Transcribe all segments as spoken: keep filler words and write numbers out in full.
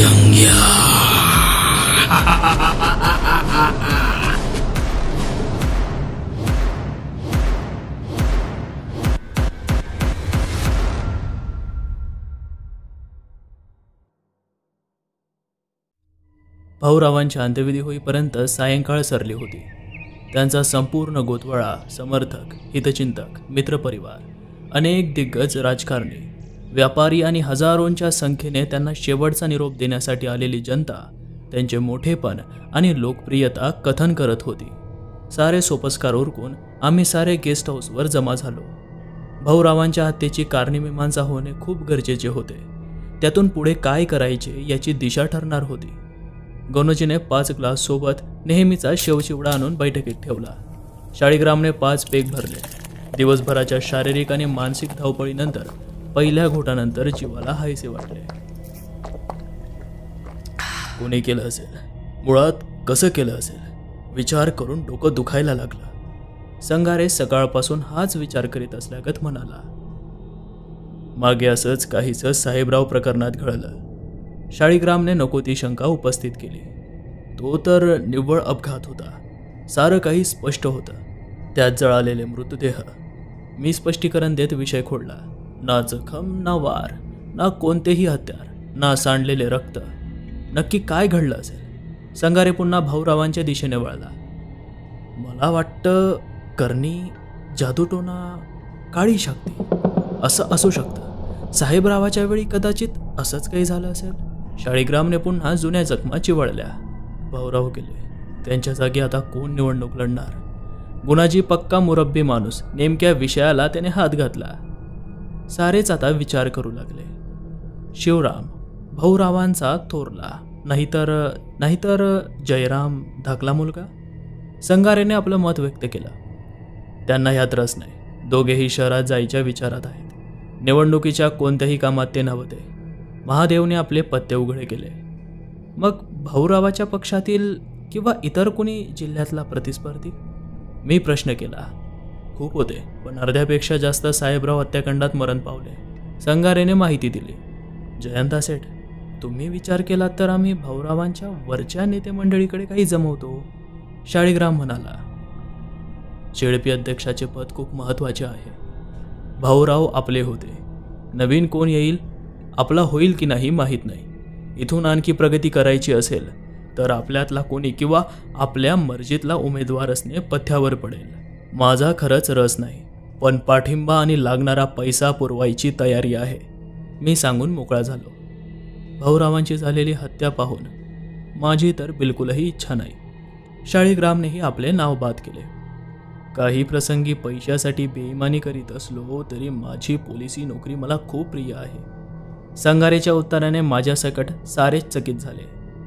जंग्या। भाऊरावांच्या अंत्यविधी होईपर्यंत सायंकाळ सरली होती। त्यांचा संपूर्ण गोतवळा, समर्थक, हितचिंतक, मित्रपरिवार, अनेक दिग्गज राजकारणी, व्यापारी आणि हजारोंच्या संख्येने त्यांना शेवटचा निरोप देण्यासाठी आलेली जनता त्यांचे मोठेपण आणि लोकप्रियता कथन करत होती। सारे सोपस्कार उरकून आम्ही सारे गेस्ट हाऊसवर जमा झालो। भाऊरावांच्या हत्येची कारणमीमांसा होणे खूप गरजेचे होते। त्यातून पुढे काय करायचे याची दिशा ठरणार होती। गणोजीने पाच ग्लास सोबत नेहमीचा शेवचिवडा आणून बैठकीत ठेवला। शाळीग्रामने पाच पेग भरले। दिवसभराच्या शारीरिक आणि मानसिक धावपळीनंतर पहिल्या घोटानंतर जीवाला हायसे वाटले। कोणी केलं असेल, मुळात कसं केलं असेल, विचार करून डोकं दुखायला लागलं। संगारे सकाळपासून हाच विचार करीत असल्यागत म्हणाला। मागे असंच काहीच साहेबराव प्रकरणात घडलं। शाळीग्रामने नको ती शंका उपस्थित केली। तो तर निव्वळ अपघात होता, सारं काही स्पष्ट होतं। त्यात जळालेले मृतदेह। मी स्पष्टीकरण देत विषय खोडला। ना जखम, ना वार, ना कोणतेही हत्यार, ना सांडलेले रक्त। नक्की काय घडलं असेल? संगारे पुन्हा भाऊरावांच्या दिशेने वळला। मला वाटतं करणी, जादूटोना, काळी शक्ती असं असू शकतं। साहेबरावाच्या वेळी कदाचित असंच काही झालं असेल। शाळीग्रामने पुन्हा जुन्या जखमा चिवळल्या। भाऊराव गेले, त्यांच्या जागी आता कोण निवडणूक लढणार? गुणाजी पक्का मुरब्बी माणूस, नेमक्या विषयाला त्याने हात घातला। सारेच आता विचार करू लागले। शिवराम भाऊरावांचा थोरला, नाहीतर नाहीतर जयराम धाकला मुलगा? संगारेने आपलं मत व्यक्त केलं। त्यांना यात रस नाही। दोघेही शहरात जायच्या विचारात आहेत। निवडणुकीच्या कोणत्याही कामात ते नव्हते। महादेवने आपले पत्ते उघडे केले। मग भाऊरावाच्या पक्षातील किंवा इतर कोणी जिल्ह्यातला प्रतिस्पर्धी? मी प्रश्न केला। खूप होते, पण अर्ध्यापेक्षा जास्त साहेबराव हत्याकांडात मरण पावले। संगारेने माहिती दिली। जयंता सेठ, तुम्ही विचार केला तर आम्ही भाऊरावांच्या वरच्या नेते मंडळीकडे काही जमवतो। शाळीग्राम म्हणाला। शेळपी अध्यक्षाचे पद खूप महत्त्वाचे आहे। भाऊराव आपले होते, नवीन कोण येईल, आपला होईल की नाही माहीत नाही। इथून आणखी प्रगती करायची असेल तर आपल्यातला कोणी किंवा आपल्या मर्जीतला उमेदवार असणे पथ्यावर पडेल। माझा खरंच रस नाही, पण पाठिंबा आणि लागणारा पैसा पुरवायची तयारी आहे, मी सांगून मोकळा झालो। भाऊरावांची झालेली हत्या पाहून माझी तर बिलकुलही इच्छा नाही। शाळीग्रामनेही आपले नाव बाद केले। काही प्रसंगी पैशासाठी बेईमानी करीत असलो तरी माझी पोलिसी नोकरी मला खूप प्रिय आहे। संगारेच्या उत्तराने माझ्या सकट सारेच चकित झाले।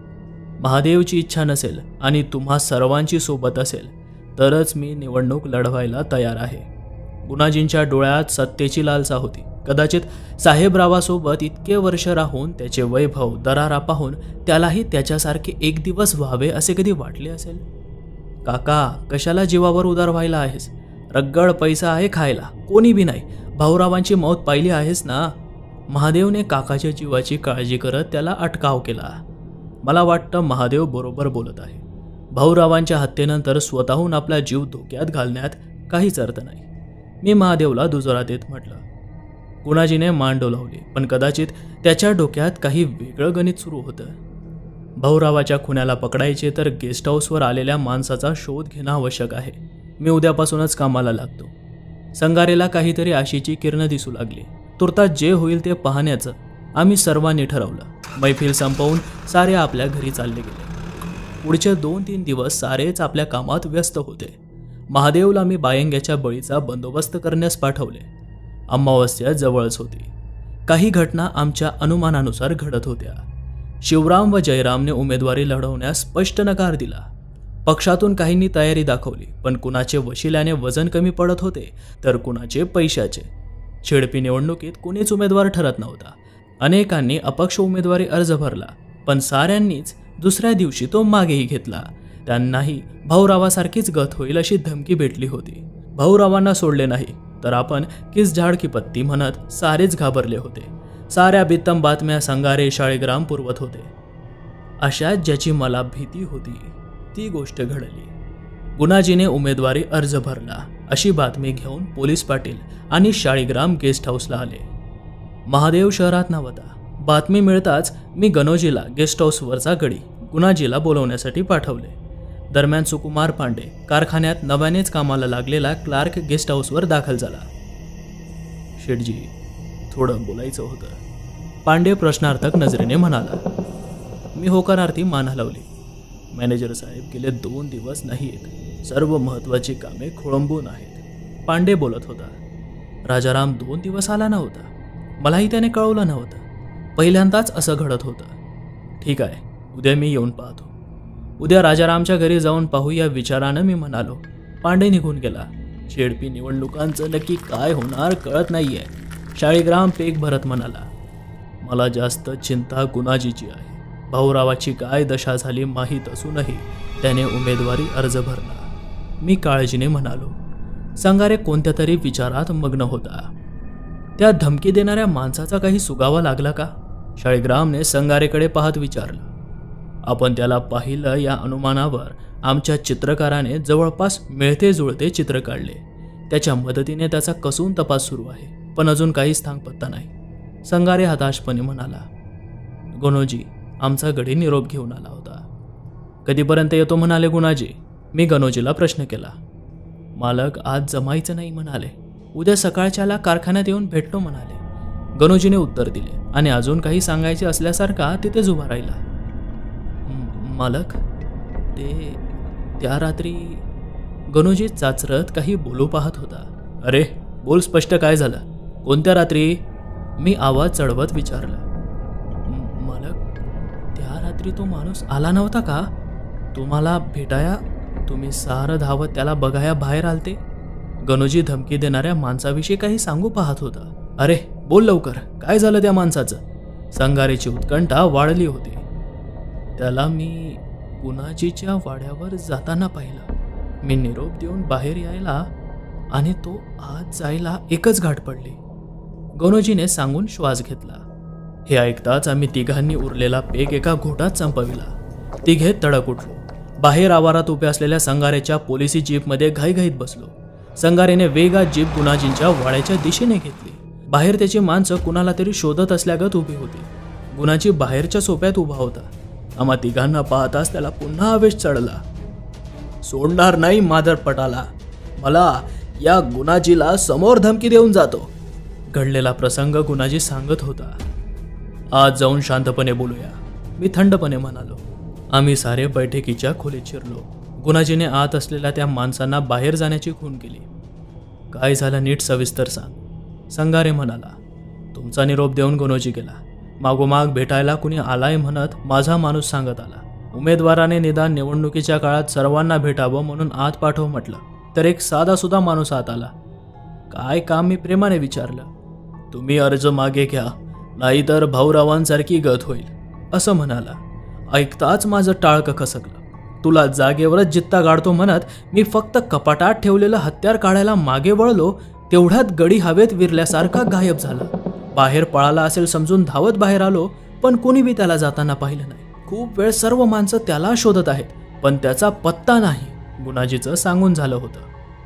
महादेवची इच्छा नसेल आणि तुम्हा सर्वांची सोबत असेल तरच मी निवडणूक लढवायला तयार आहे। गुणाजींच्या डोळ्यात सत्तेची लालसा होती। कदाचित साहेबरावासोबत इतके वर्ष राहून त्याचे वैभव दरारा पाहून त्यालाही त्याच्यासारखे एक दिवस व्हावे असे कधी वाटले असेल। काका, कशाला जीवावर उदार व्हायला आहेस? रगड पैसा आहे खायला, कोणी बी नाही। भाऊरावांची मौत पाहिली आहेस ना? महादेवने काकाच्या जीवाची काळजी करत त्याला अटकाव केला। मला वाटतं महादेव बरोबर बोलत आहे। भाऊरावांच्या हत्येनंतर स्वतःहून आपला जीव धोक्यात घालण्यात काहीच अर्थ नाही, मी महादेवला दुजोरा देत म्हटलं। गुणाजीने मान डोलावली, पण कदाचित त्याच्या डोक्यात काही वेगळं गणित सुरू होतं। भाऊरावाच्या खुन्याला पकडायचे तर गेस्ट हाऊसवर आलेल्या माणसाचा शोध घेणं आवश्यक आहे। मी उद्यापासूनच कामाला लागतो। संगारेला काहीतरी आशेची किरणं दिसू लागली। तुर्तास जे होईल ते पाहण्याचं आम्ही सर्वांनी ठरवलं। मैफिल संपवून सारे आपल्या घरी चालले गेले। पुढचे दोन तीन दिवस सारेच आपल्या कामात व्यस्त होते। महादेवला मी बायंग्याच्या बळीचा बंदोबस्त करण्यास पाठवले। अमावस्या जवळच होती। काही घटना आमच्या अनुमानानुसार घडत होत्या। शिवराम व जयरामने उमेदवारी लढवण्यास स्पष्ट नकार दिला। पक्षातून काहींनी तयारी दाखवली, पण कुणाचे वशिल्याने वजन कमी पडत होते तर कुणाचे पैशाचे। शेळपी निवडणुकीत कोणीच उमेदवार ठरत नव्हता। अनेकांनी अपक्ष उमेदवारी अर्ज भरला, पण साऱ्यांनीच दुसऱ्या दिवशी तो मागेही घेतला। त्यांनाही भाऊरावासारखीच गत होईल अशी धमकी भेटली होती। भाऊरावांना सोडले नाही तर आपण किस झाड की पत्ती म्हणत सारेच घाबरले होते। साऱ्या बित्तम बातम्या संगारे शाळीग्राम पुरवत होते। अशात ज्याची मला भीती होती ती गोष्ट घडली. गुणाजीने उमेदवारी अर्ज भरला अशी बातमी घेऊन पोलीस पाटील आणि शाळीग्राम गेस्ट हाऊसला आले. महादेव शहरात नव्हता. बातमी मिळताच मी गणोजीला गेस्ट हाऊसवरचा गडी गुणाजीला बोलवण्यासाठी पाठवले. दरम्यान सुकुमार पांडे कारखान्यात नव्यानेच कामाला लागलेला क्लार्क गेस्ट हाऊसवर दाखल झाला. शेठजी, थोडं बोलायचं होतं, पांडे प्रश्नार्थक नजरेने म्हणाला. मी होकारार्थी मान हलवली. मॅनेजर साहेब गेले दोन दिवस नाहीत, सर्व महत्त्वाची कामे खोळंबून आहेत, पांडे बोलत होता. राजाराम दोन दिवस आला नव्हता. मलाही त्याने कळवलं नव्हतं. पहिल्यांदाच असं घडत होतं. ठीक आहे, उद्या मी येऊन पाहतो. उद्या राजारामच्या घरी जाऊन पाहू या विचारानं मी म्हणालो. पांडे निघून गेला. शेडपी निवडणुकांचं नक्की काय होणार कळत नाहीये, शाळीग्राम पेक भरत म्हणाला. मला जास्त चिंता गुणाजीची आहे. भाऊरावाची काय दशा झाली माहीत असूनही त्याने उमेदवारी अर्ज भरला. मी काळजीने म्हणालो. संगारे कोणत्या तरी विचारात मग्न होता. त्या धमकी देणाऱ्या माणसाचा काही सुगावा लागला का? शाळीग्रामने संगारेकडे पाहत विचारलं. आपण त्याला पाहिलं या अनुमानावर आमच्या चित्रकाराने जवळपास मिळते जुळते चित्र काढले. त्याच्या मदतीने त्याचा कसून तपास सुरू आहे, पण अजून काहीच थांगपत्ता नाही. संगारे हताशपणे म्हणाला. गणोजी, आमचा गडी निरोप घेऊन आला होता. कधीपर्यंत येतो म्हणाले गुणाजी? मी गणोजीला प्रश्न केला. मालक आज जमायचं नाही म्हणाले. उद्या सकाळच्याला कारखान्यात येऊन भेटतो म्हणाले. गणोजीने उत्तर दिले आणि अजून काही सांगायचे असल्यासारखा तिथेच उभा राहिला. मालक, ते त्या रात्री गणोजी चाचरत काही बोलू पाहत होता. अरे बोल, स्पष्ट काय झालं? कोणत्या रात्री? मी आवाज चढवत विचारलं. मालक, त्या रात्री तो माणूस आला नव्हता का तुम्हाला भेटाया? तुम्ही सारं धावत त्याला बघाया बाहेर आलते. गणोजी धमकी देणाऱ्या माणसाविषयी काही सांगू पाहत होता. अरे बोल लवकर, काय झालं त्या माणसाचं? संगारेची उत्कंठा वाढली होती. त्याला मी गुणाजीच्या वाड्यावर जाताना पाहिलं. मी निरोप देऊन बाहेर यायला आणि तो आत जायला एकच गाठ पडली. गणोजीने सांगून श्वास घेतला. हे ऐकताच आम्ही तिघांनी उरलेला पेक एका घोटात संपविला. तिघे तडक उठलो. बाहेर आवारात उभे असलेल्या संगारेच्या पोलिसी जीपमध्ये घाईघाईत बसलो. संगारेने वेगात जीप गुणाजींच्या वाड्याच्या दिशेने घेतली. बाहेर त्याची माणसं कुणाला तरी शोधत असल्यागत उभी होती. गुणाजी बाहेरच्या सोप्यात उभा होता. आम्हा तिघांना पाहताच त्याला पुन्हा आवेश चढला. सोडणार नाही मादरपटाला, मला या गुणाजीला समोर धमकी देऊन जातो. घडलेला प्रसंग गुणाजी सांगत होता. आज जाऊन शांतपणे बोलूया, मी थंडपणे म्हणालो. आम्ही सारे बैठकीच्या खोलीत शिरलो. गुणाजीने आत असलेल्या त्या माणसांना बाहेर जाण्याची खूण केली. काय झालं नीट सविस्तर सांग, संगारे म्हणाला. तुमचा निरोप देऊन गणोजी गेला. मागोमाग भेटायला कुणी आलाय म्हणत माझा माणूस सांगत आला. उमेदवाराने निदान निवडणुकीच्या काळात सर्वांना भेटावं म्हणून आत पाठव म्हटलं, तर एक साधा सुद्धा माणूस आत आला. काय काम? मी प्रेमाने विचारलं. तुम्ही अर्ज मागे घ्या, नाहीतर भाऊरावांसारखी गत होईल, असं म्हणाला. ऐकताच माझं टाळकं खसकलं. तुला जागेवरच जित्ता गाडतो म्हणत मी फक्त कपाटात ठेवलेलं हत्यार काढायला मागे वळलो, तेवढ्यात गडी हवेत विरल्यासारखा गायब झाला. बाहेर पळाला असेल समजून धावत बाहेर आलो, पण कोणी बी त्याला जाताना पाहिलं नाही. खूप वेळ सर्व माणसं त्याला शोधत आहेत, पण त्याचा पत्ता नाही. गुणाजीचं सांगून झालं होतं.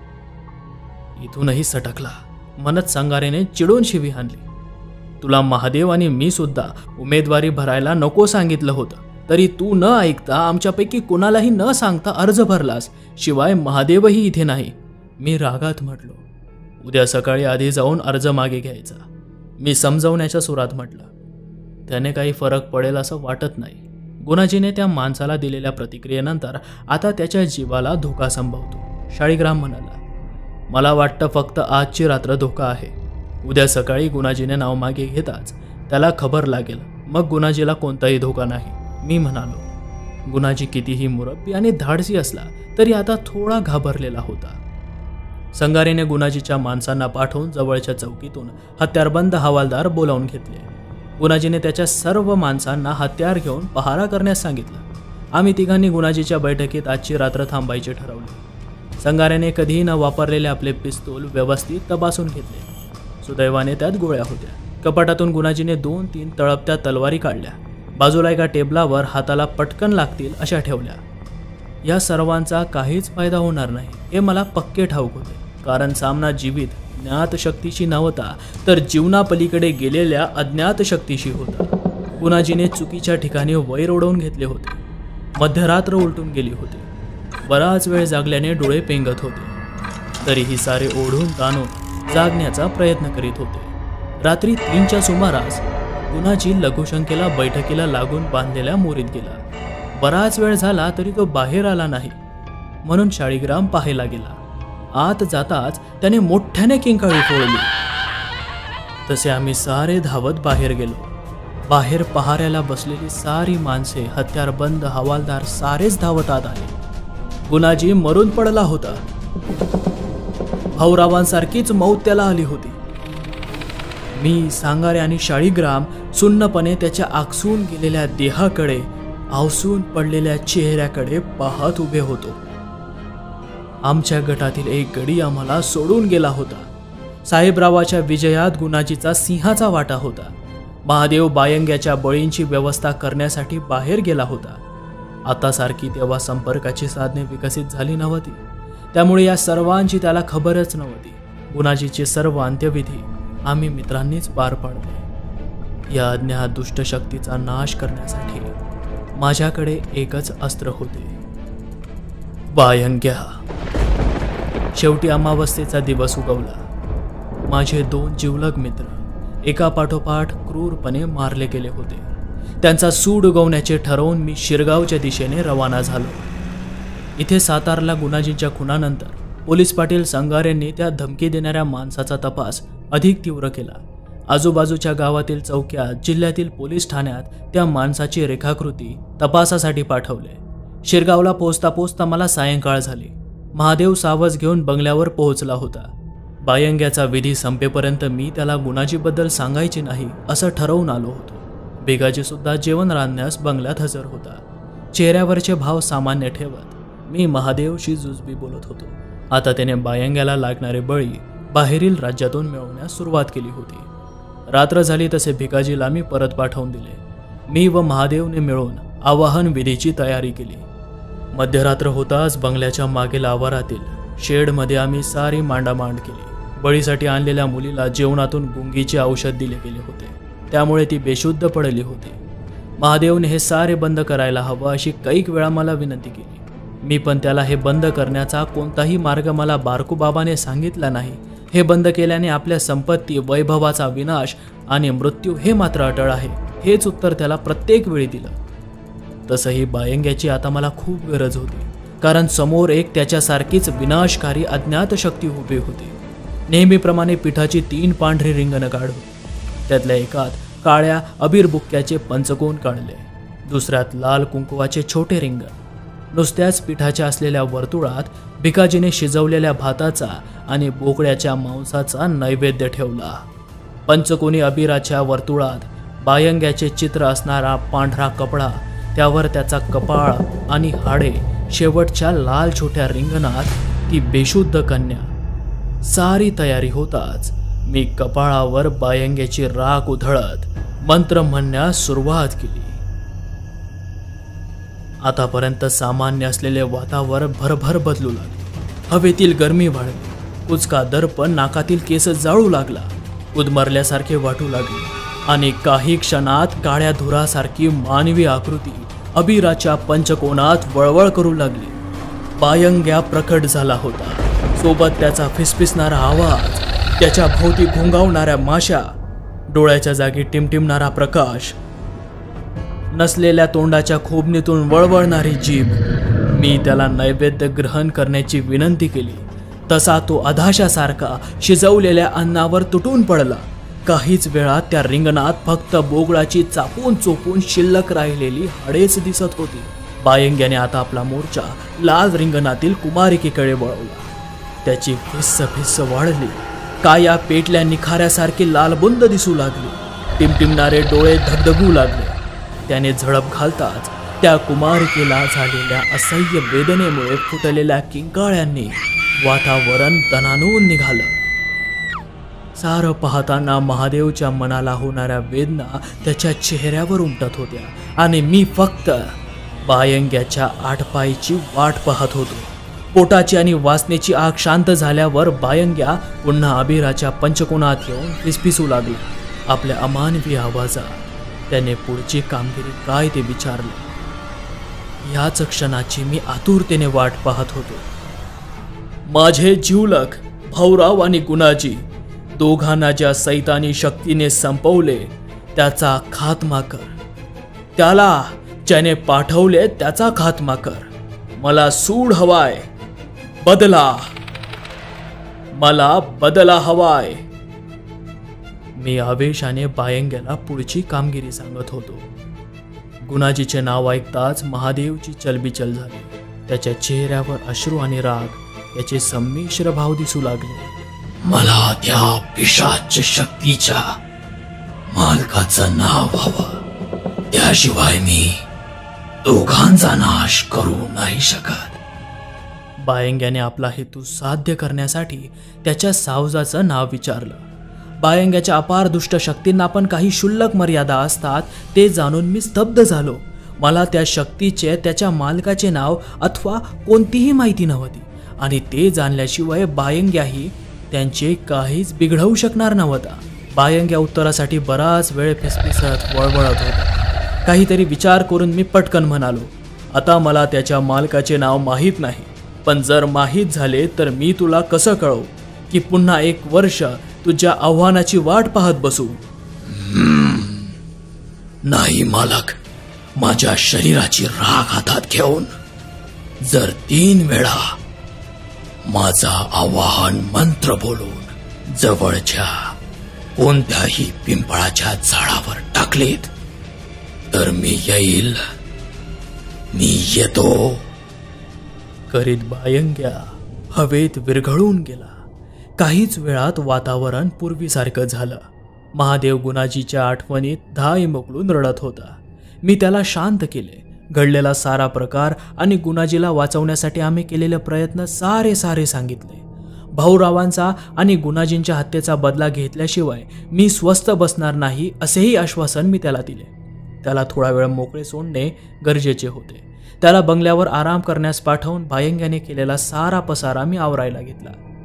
इथूनही सटकला म्हणत संगारेने चिडून शिवी हाणली. तुला महादेव आणि मी सुद्धा उमेदवारी भरायला नको सांगितलं होतं, तरी तू न ऐकता आमच्यापैकी कुणालाही न सांगता अर्ज भरलास. शिवाय महादेवही इथे नाही. मी रागात म्हटलो. उद्या सकाळी आधी जाऊन अर्ज मागे घ्यायचा, मी समजवण्याच्या सुरात म्हटलं. त्याने काही फरक पडेल असं वाटत नाही. गुणाजीने त्या माणसाला दिलेल्या प्रतिक्रियेनंतर आता त्याच्या जीवाला धोका संभवतो. शाळीग्राम म्हणाला. मला वाटतं फक्त आजची रात्र धोका आहे. उद्या सकाळी गुणाजीने नाव मागे घेताच त्याला खबर लागेल, मग गुणाजीला कोणताही धोका नाही. मी म्हणालो. गुणाजी कितीही मुरब्बी आणि धाडसी असला तरी आता थोडा घाबरलेला होता. संगारेने गुणाजीच्या माणसांना पाठवून जवळच्या चौकीतून हत्यारबंद हवालदार बोलावून घेतले. गुणाजीने त्याच्या सर्व माणसांना हत्यार घेऊन पहारा करण्यास सांगितलं. आम्ही तिघांनी गुणाजीच्या बैठकीत आजची रात्र थांबायचे ठरवले. संगारेने कधीही न वापरलेले आपले पिस्तूल व्यवस्थित तपासून घेतले. सुदैवाने त्यात गोळ्या होत्या. कपाटातून गुणाजीने दोन तीन तळपत्या तलवारी काढल्या. बाजूला एका टेबलावर हाताला पटकन लागतील अशा ठेवल्या. या सर्वांचा काहीच फायदा होणार नाही हे मला पक्के ठाऊक होते, कारण सामना जीवित ज्ञात शक्तीशी नव्हता तर जीवनापलीकडे गेलेल्या अज्ञात शक्तीशी होता. गुणाजीने चुकीच्या ठिकाणी वैर ओढवून घेतले होते. मध्यरात्र उलटून गेली होती. बराच वेळ जागल्याने डोळे पेंगत होते. तरीही सारे ओढून ताणून जागण्याचा प्रयत्न करीत होते. रात्री तीनच्या सुमारास गुणाजी लघुशंकेला बैठकीला लागून बांधलेल्या मोरीत गेला. बराच वेळ झाला तरी तो बाहेर आला नाही, म्हणून शाळीग्राम पाहायला गेला. आत जाताच त्याने मोठ्याने किंकाळी फोडली. तसे आम्ही सारे धावत बाहेर गेलो. बाहेर पहाऱ्याला बसलेली सारी माणसे, हत्यारबंद हवालदार सारेच धावत आत आले. गुणाजी मरून पडला होता. भाऊरावांसारखीच मौत त्याला आली होती. मी, सांगारे आणि शाळीग्राम सुन्नपणे त्याच्या आकसून गेलेल्या देहाकडे, आवसून पडलेल्या चेहऱ्याकडे पाहत उभे होतो. आमच्या गटातील एक गडी आम्हाला सोडून गेला होता. साहेबरावाच्या विजयात गुणाजीचा सिंहाचा वाटा होता. महादेव बायंग्याच्या बळींची व्यवस्था करण्यासाठी बाहेर गेला होता. आता सारखी तेव्हा संपर्काची साधने विकसित झाली नव्हती, त्यामुळे या सर्वांची त्याला खबरच नव्हती. गुणाजीचे सर्व अंत्यविधी आम्ही मित्रांनीच पार पाडले. या अज्ञात दुष्ट शक्तीचा नाश करण्यासाठी माझ्याकडे एकच अस्त्र होते, बायंग्या. शेवटी अमावस्येचा दिवस उगवला. माझे दोन जिवलग मित्र एका पाठोपाठ क्रूरपणे मारले गेले होते. त्यांचा सूड उगवण्याचे ठरवून मी शिरगावच्या दिशेने रवाना झालो. इथे सातारला गुणाजींच्या खुनानंतर पोलीस पाटील संगारेंनी त्या धमकी देणाऱ्या माणसाचा तपास अधिक तीव्र केला. आजूबाजूच्या गावातील चौक्यात, जिल्ह्यातील पोलीस ठाण्यात त्या माणसाची रेखाकृती तपासासाठी पाठवले. शिरगावला पोचता पोचता मला सायंकाळ झाली. महादेव सावज घेऊन बंगल्यावर पोहोचला होता. बायंग्याचा विधी संपेपर्यंत मी त्याला गुणाजीबद्दल सांगायचे नाही असं ठरवून आलो होतो. भिकाजी सुद्धा जेवण रांधण्यास बंगल्यात हजर होता. चेहऱ्यावरचे भाव सामान्य ठेवत मी महादेवशी जुजबी बोलत होतो. आता त्याने बायंग्याला लागणारे बळी बाहेरील राज्यातून मिळवण्यास सुरुवात केली होती. रात्र झाली तसे भिकाजीला मी परत पाठवून दिले. मी व महादेवने मिळून आवाहन विधीची तयारी केली. मध्यरात्र होताच बंगल्याच्या मागील आवारातील शेडमध्ये आम्ही सारी मांडामांड केली. बळीसाठी आणलेल्या मुलीला जेवणातून गुंगीचे औषध दिले गेले होते, त्यामुळे ती बेशुद्ध पडली होती. महादेवने हे सारे बंद करायला हवं अशी कैक वेळा मला विनंती केली. मी पण त्याला हे बंद करण्याचा कोणताही मार्ग मला बारकूबाबाने सांगितला नाही. हे बंद केल्याने आपल्या संपत्ती, वैभवाचा विनाश आणि मृत्यू हे मात्र अटळ आहे, हेच उत्तर त्याला प्रत्येक वेळी दिलं. तसंही बायंग्याची आता मला खूप गरज होती, कारण समोर एक त्याच्यासारखीच विनाशकारी अज्ञात शक्ती उभी होती. नेहमीप्रमाणे पिठाची तीन पांढरी रिंगणं काढून त्यातल्या एकात काळ्या अबीर बुक्क्याचे पंचकोन काढले, दुसऱ्यात लाल कुंकुवाचे छोटे रिंगण. नुसत्याच पिठाच्या असलेल्या वर्तुळात भिकाजीने शिजवलेल्या भाताचा आणि बोकड्याच्या मांसाचा नैवेद्य ठेवला. पंचकोनी अबीराच्या वर्तुळात बायंग्याचे चित्र असणारा पांढरा कपडा, त्यावर त्याचा कपाळ आणि हाडे, शेवटच्या लाल छोट्या रिंगणात ती बेशुद्ध कन्या. सारी तयारी होताच मी कपाळावर बायंग्याची राख उधळत मंत्र म्हणण्यास सुरुवात केली. आतापर्यंत सामान्य असलेले वातावरण भरभर बदलू लागले. हवेतील गरमी वाढली. कुचका दर्प नाकातील केस जाळू लागला. उद्मरल्यासारखे वाटू लागले आणि काही क्षणात काळ्या धुरासारखी मानवी आकृती अबीराच्या पंचकोनात वळवळ करू लागली. बायंग्या प्रकट झाला होता. सोबत त्याचा फिसफिसणारा आवाज, त्याच्या भोवती घुंगावणाऱ्या माशा, डोळ्याच्या जागी टिमटिमणारा प्रकाश, नसलेल्या तोंडाच्या खोबणीतून वळवळणारी जीभ. मी त्याला नैवेद्य ग्रहण करण्याची विनंती केली, तसा तो अधाशासारखा शिजवलेल्या अन्नावर तुटून पडला. काहीच वेळात त्या रिंगणात फक्त बोगळाची चापून चोपून शिल्लक राहिलेली हाडेच दिसत होती. बायंग्याने आता आपला मोर्चा लाल रिंगणातील कुमारिकेकडे वळवला. त्याची फिस्स फिस्स वाढली. काया पेटल्या निखाऱ्यासारखी लालबुंद दिसू लागली. टिमटिमणारे डोळे धगधगू लागले. त्याने झडप घालताच त्या कुमारिकेला झालेल्या असह्य वेदनेमुळे फुटलेल्या किंकाळ्यांनी वातावरण दणाणून निघालं. सारं पाहताना महादेवच्या मनाला होणाऱ्या वेदना त्याच्या चेहऱ्यावर उमटत होत्या आणि मी फक्त बायंग्याच्या आठपायीची वाट पाहत होतो. पोटाची आणि वासनेची आग शांत झाल्यावर बायंग्या पुन्हा अबीराच्या पंचकोनात येऊन फिसफिसू लागला. आपल्या अमानवी आवाजात त्याने पुढची कामगिरी काय ते विचारले. याच क्षणाची मी आतुरतेने वाट पाहत होतो. माझे जिवलग भाऊराव आणि गुणाजी दोघांना ज्या सैतानी शक्तीने संपवले त्याचा खात्मा कर. त्याला ज्याने पाठवले त्याचा खात्मा कर. मला सूड हवाय, बदला. मला बदला हवाय. मी आवेशाने बायंग्याला पुढची कामगिरी सांगत होतो. गुणाजीचे नाव ऐकताच महादेवची चलबिचल झाली. त्याच्या चेहऱ्यावर अश्रू आणि राग याचे संमिश्र भाव दिसू लागले. मला त्या पिशाच शक्तीच्या मालकाचं नाव हवं, त्याशिवाय मी दोघांचा नाश करू नाही शकत. बायंग्याने आपला हेतू साध्य करण्यासाठी त्याच्या सावजाचं नाव विचारलं. बायंग्याच्या अपार दुष्ट शक्तींना पण काही क्षुल्लक मर्यादा असतात ते जाणून मी स्तब्ध झालो. मला त्या शक्तीचे त्याच्या मालकाचे नाव अथवा कोणतीही माहिती नव्हती आणि ते जाणल्याशिवाय बायंग्याही त्यांचे काहीच बिघडवू शकणार नव्हता. बायंग्या उत्तरासाठी बराच वेळ फिसफिसत वळवळत होता. काहीतरी विचार करून मी पटकन म्हणालो, आता मला त्याच्या मालकाचे नाव माहीत नाही, पण जर माहीत झाले तर मी तुला कसं कळवू की पुन्हा एक वर्ष तुझ्या आव्हानाची वाट पाहत बसू. नाही मालक, माझ्या शरीराची राख हातात घेऊन जर तीन वेळा माझा आवाहन मंत्र बोलून जवळच्या कोणत्याही पिंपळाच्या झाडावर टाकलेत तर मी येईल, मी येतो करीत बायंग्या हवेत विरघळून गेला. काहीच वेळात वातावरण पूर्वीसारखं झालं. महादेव गुणाजीच्या आठवणीत धाय मोकळून रडत होता. मी त्याला शांत केले. घडलेला सारा प्रकार आणि गुणाजीला वाचवण्यासाठी आम्ही केलेले प्रयत्न सारे सारे सांगितले. भाऊरावांचा आणि गुणाजींच्या हत्येचा बदला घेतल्याशिवाय मी स्वस्थ बसणार नाही असेही आश्वासन मी त्याला दिले. त्याला थोडा वेळ मोकळे सोडणे गरजेचे होते. त्याला बंगल्यावर आराम करण्यास पाठवून बायंग्याने केलेला सारा पसारा मी आवरायला घेतला.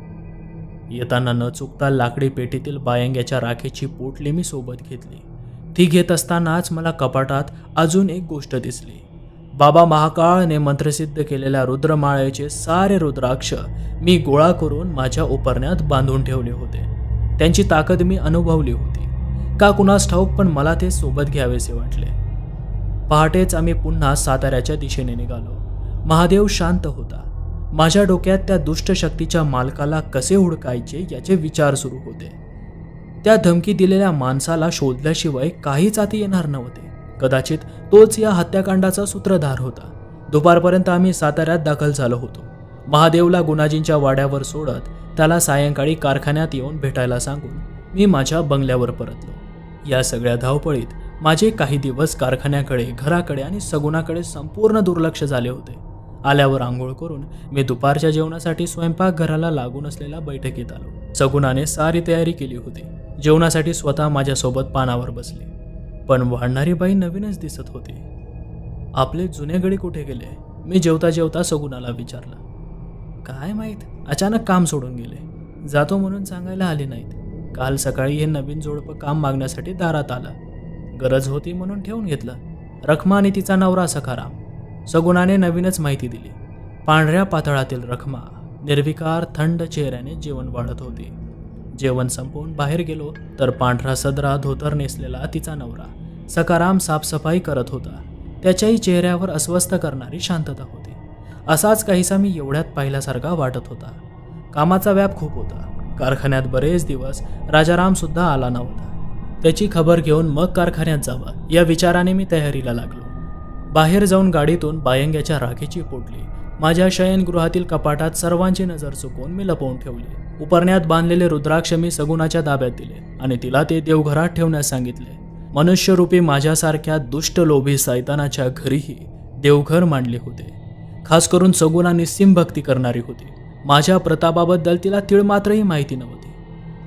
येताना न चुकता लाकडी पेटीतील बायंग्याच्या राखेची पोटली मी सोबत घेतली. ती घेत असतानाच मला कपाटात अजून एक गोष्ट दिसली. बाबा महाकाळने मंत्रसिद्ध केलेल्या रुद्रमाळेचे सारे रुद्राक्ष मी गोळा करून माझ्या उपरण्यात बांधून ठेवले होते. त्यांची ताकद मी अनुभवली होती का कुणास ठाऊक, पण मला ते सोबत घ्यावेसे वाटले. पहाटेच आम्ही पुन्हा साताऱ्याच्या दिशेने निघालो. महादेव शांत होता. माझ्या डोक्यात त्या दुष्ट शक्तीच्या मालकाला कसे हुडकायचे याचे विचार सुरू होते. त्या धमकी दिलेल्या माणसाला शोधल्याशिवाय काहीच आती येणार नव्हते. कदाचित तोच या हत्याकांडाचा सूत्रधार होता. दुपारपर्यंत आम्ही साताऱ्यात दाखल झालो होतो. महादेवला गुणाजींच्या वाड्यावर सोडत त्याला सायंकाळी कारखान्यात येऊन भेटायला सांगून मी माझ्या बंगल्यावर परतलो. या सगळ्या धावपळीत माझे काही दिवस कारखान्याकडे, घराकडे आणि सगुणाकडे संपूर्ण दुर्लक्ष झाले होते. आल्यावर आंघोळ करून मी दुपारच्या जेवणासाठी स्वयंपाकघराला लागून असलेल्या बैठकीत आलो. सगुणाने सारी तयारी केली होती. जेवणासाठी स्वतः माझ्यासोबत पानावर बसली, पण वाढणारी बाई नवीनच दिसत होती. आपले जुने गडी कुठे गेले? मी जेवता जेवता सगुणाला विचारलं. काय माहीत, अचानक काम सोडून गेले. जातो म्हणून सांगायला आले नाहीत. काल सकाळी हे नवीन जोडपं काम मागण्यासाठी दारात आलं. गरज होती म्हणून ठेवून घेतलं. रखमा आणि तिचा नवरा सखाराम. सगुणाने नवीनच माहिती दिली. पांढऱ्या पातळातील रखमा निर्विकार थंड चेहऱ्याने जेवण वाढत होती. जेवण संपवून बाहेर गेलो तर पांढरा सदरा धोतर नेसलेला तिचा नवरा सखाराम साफसफाई करत होता. त्याच्याही चेहऱ्यावर अस्वस्थ करणारी शांतता होती. असाच काहीसा मी एवढ्यात पाहिल्यासारखा वाटत होता. कामाचा व्याप खूप होता. कारखान्यात बरेच दिवस राजाराम सुद्धा आला नव्हता. त्याची खबर घेऊन मग कारखान्यात जावं या विचाराने मी तयारीला लागलो. बाहेर जाऊन गाडीतून बायंग्याच्या राखेची पोटली माझ्या शयनगृहातील कपाटात सर्वांची नजर चुकवून मी लपवून ठेवली. उपरण्यात बांधलेले रुद्राक्ष मी सगुणाच्या ताब्यात दिले आणि तिला ते देवघरात ठेवण्यास सांगितले. मनुष्यरूपी माझ्यासारख्या दुष्ट लोभी सैतानाच्या घरीही देवघर मांडले होते. खास करून सगुणा निस्सीम भक्ती करणारी होती. माझ्या प्रतापाबद्दल तिला तीळ मात्रही माहिती नव्हती.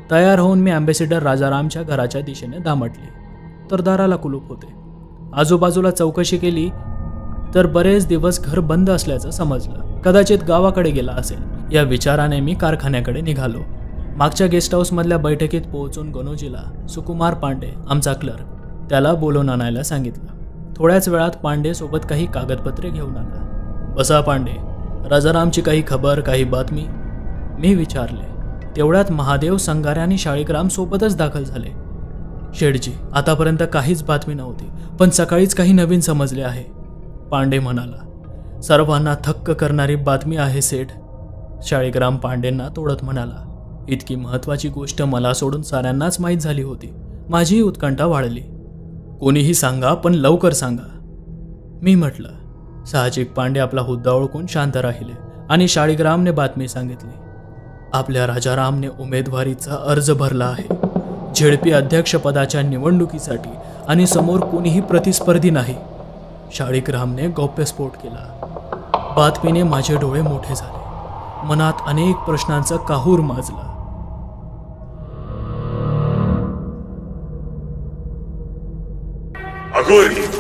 तयार होऊन मी अँबॅसिडर राजारामच्या घराच्या दिशेने दामटले तर दाराला कुलूप होते. आजूबाजूला चौकशी केली तर बरेच दिवस घर बंद असल्याचं समजलं. कदाचित गावाकडे गेला असेल या विचाराने मी कारखान्याकडे निघालो. मागच्या गेस्ट हाऊसमधल्या बैठकीत पोहोचून गणोजीला सुकुमार पांडे आमचा क्लर्क त्याला बोलवून आणायला सांगितलं. थोड्याच वेळात पांडे सोबत काही कागदपत्रे घेऊन आला. बसा पांडे, राजारामची काही खबर, काही बातमी? मी विचारले. तेवढ्यात महादेव, संगारे आणि शाळीग्राम सोबतच दाखल झाले. शेठजी, आतापर्यंत काहीच बातमी नव्हती, पण सकाळीच काही नवीन समजले आहे, पांडे म्हणाला. सर्वांना थक्क करणारी बातमी आहे सेठ, शाळीग्राम पांडेंना तोडत म्हणाला. इतकी महत्त्वाची गोष्ट मला सोडून साऱ्यांनाच माहीत झाली होती. माझी उत्कंठा वाढली. कोणीही सांगा, पण लवकर सांगा, मी म्हटलं. साहजिक पांडे आपला हुद्दा ओळखून शांत राहिले आणि शाळीग्रामने बातमी सांगितली. आपल्या राजारामने उमेदवारीचा अर्ज भरला आहे झेडपी अध्यक्षपदाच्या निवडणुकीसाठी आणि समोर कोणीही प्रतिस्पर्धी नाही. शाळीग्रामने गौप्यस्फोट केला. बातमीने माझे डोळे मोठे झाले. मनात अनेक प्रश्नांचा काहूर माजला. अघोरी